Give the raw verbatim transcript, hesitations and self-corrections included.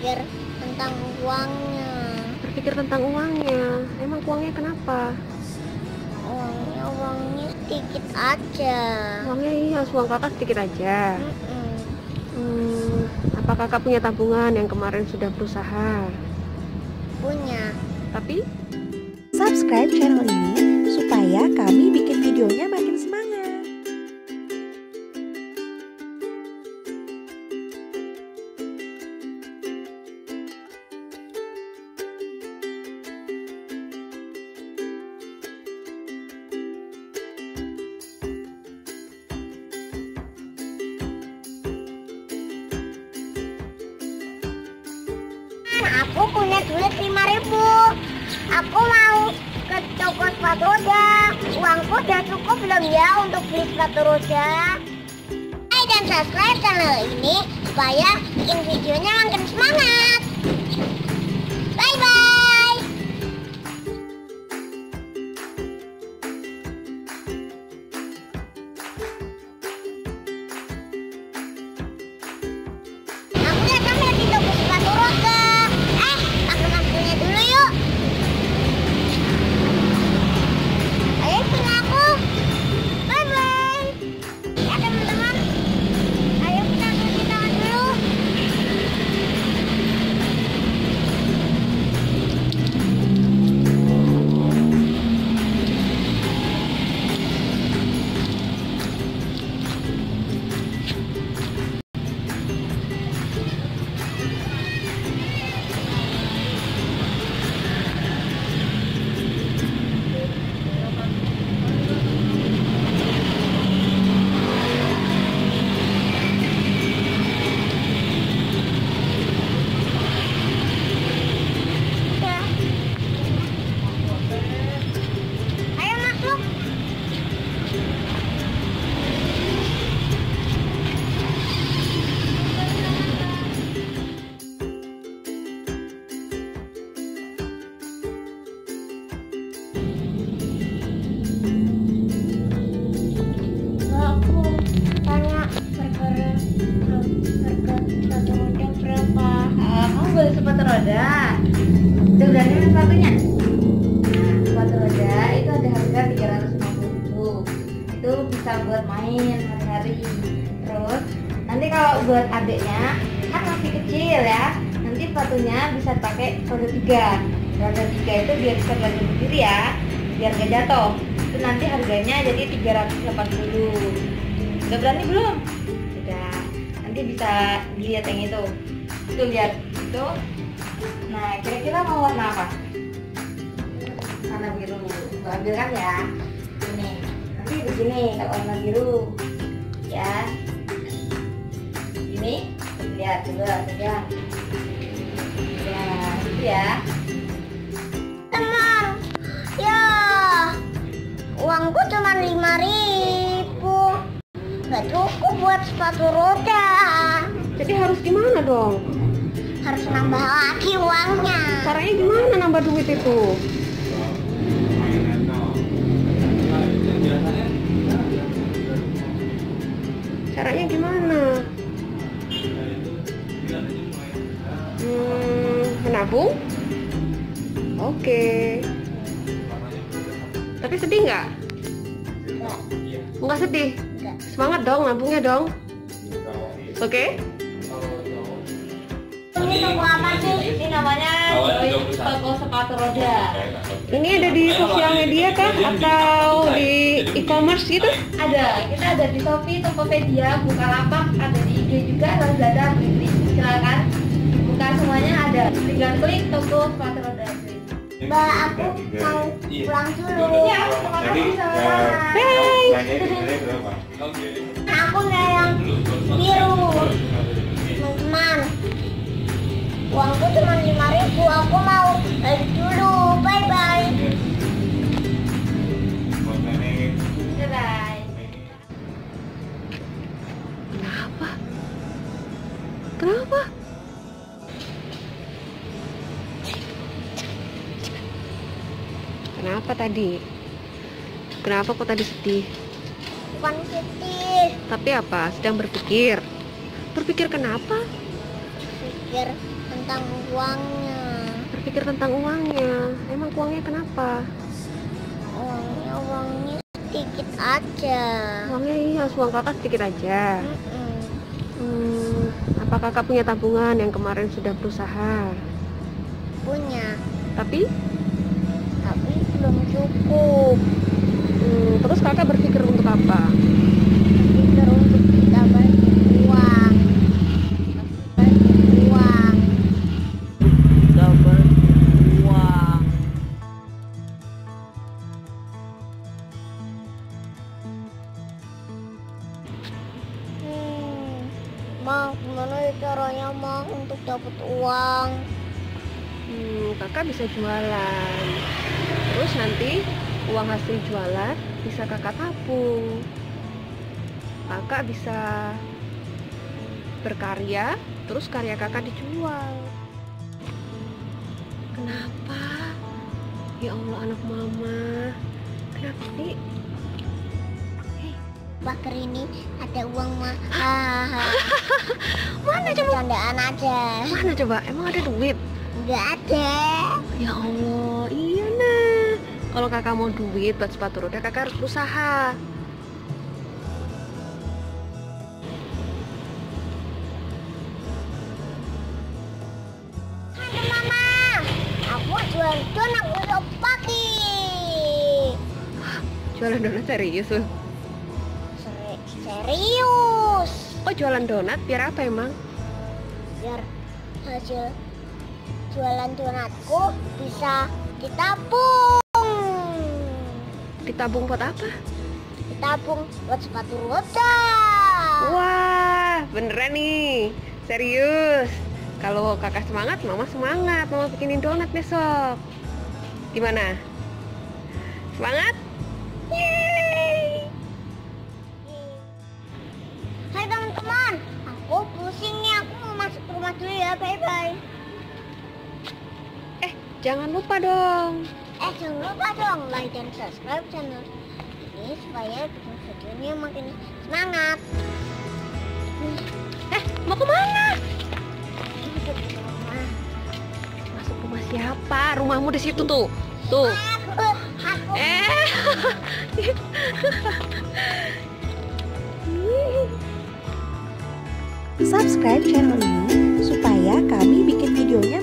berpikir tentang uangnya. Berpikir tentang uangnya. Emang uangnya kenapa? Uangnya uangnya sedikit aja. Uangnya iya, uang kakak sedikit aja. Mm-mm. Hmm, apa kakak punya tabungan yang kemarin sudah berusaha? Punya. Tapi Subscribe channel ini supaya kami bikin videonya makin semangat. Aku punya duit lima ribu. Aku mau ke toko sepatu roda. Uangku udah cukup belum ya untuk beli sepatu roda? Like dan subscribe channel ini supaya bikin videonya makin semangat. Bye bye. Aku lihat kamu di toko sepatu roda. Eh, pakai maskernya dulu yuk. Ayo ikut aku. Bye bye. Ya teman-teman. Ayo kita cuci tangan dulu. Udah. Ayo masuk. Aku tanya harga harga sepatu roda berapa? Oh, kamu beli sepatu roda. Udah berani main sepatunya? Nah, sepatu roda itu ada harga tiga ratus lima puluh ribu. Itu bisa buat main hari-hari. Terus nanti kalau buat adiknya kan masih kecil ya, nanti sepatunya bisa pakai roda tiga. Roda tiga itu biar bisa belajar berdiri ya, biar gak jatuh. Itu nanti harganya jadi tiga ratus delapan puluh. Udah berani belum? Udah. Nanti bisa dilihat yang itu. Tuh lihat itu. Nah, kira-kira mau warna apa? Warna biru. Gua ambil kan ya. Ini. Nanti begini kalau warna biru. Ya. Ini lihat coba pegang. Ya, itu ya. Teman, ya uangku cuma lima ribu. Gak cukup buat sepatu roda. jadi harus gimana dong? Harus nambah lagi uangnya. Caranya gimana nambah duit itu? Caranya gimana? Hmm, menabung? Oke. Tapi sedih nggak? Enggak, Nggak sedih? enggak. Semangat dong, nabungnya dong. Oke? Ini toko apa sih? Ini namanya toko sepatu roda. Ini ada di sosial media kah? Atau di e-commerce gitu? Ada, kita ada di Shopee, Tokopedia, Bukalapak, ada di I G juga, Lazada, Blibli. Silakan buka semuanya ada. Tinggal klik toko sepatu roda. Mbak, aku mau pulang dulu. Iya, terima kasih sama. Bye! Aku nggak yang biru. Teman-teman, uangku cuma lima ribu. Aku mau balik dulu. Bye bye. Bye. Kenapa? Kenapa? Kenapa tadi? Kenapa kok tadi sedih? Bukan sedih. Tapi apa? Sedang berpikir. Berpikir kenapa? berpikir tentang uangnya. Berpikir tentang uangnya. Emang uangnya kenapa? Uangnya uangnya sedikit aja. Uangnya iya, uang kakak sedikit aja. Mm-mm. Hmm, apa kakak punya tabungan yang kemarin sudah berusaha? Punya, Tapi, tapi belum cukup. hmm, terus kakak berpikir untuk apa? Berpikir untuk kita bagi uang. Bagi uang. Kita beruang. Hmm, Ma, gimana ya caranya Ma untuk dapat uang? Hmm, kakak bisa jualan. Terus nanti uang hasil jualan bisa kakak tabung. Kakak bisa berkarya, terus karya kakak dijual. Kenapa? Ya Allah, anak mama. Kenapa sih? Bakar ini ada uang Ma. Hahaha. Mana coba? Candaan aja. Mana coba? Emang ada duit? Nggak ada. Ya Allah, iya nah. Kalau kakak mau duit buat sepatu roda, kakak harus berusaha. Ada Mama. Aku jual donat besok pagi. Jualan donat serius loh. Seri- Serius. Oh, jualan donat biar apa emang? Biar hasil jualan donatku bisa ditabung. Ditabung buat apa? Ditabung buat sepatu roda. Wah, beneran nih. Serius. Kalau kakak semangat, mama semangat. Mama bikinin donat besok. Gimana? Semangat? Yeay! Hai teman-teman, aku pusing nih, aku mau masuk rumah dulu ya, bye-bye. Eh, jangan lupa dong. Eh, jangan lupa dong like dan subscribe channel ini supaya bikin videonya makin semangat. Eh, mau kemana? Masuk ke rumah. Masuk rumah siapa? Rumahmu di situ tuh. Tuh. Aku, aku. Eh. Subscribe channel ini supaya kami bikin videonya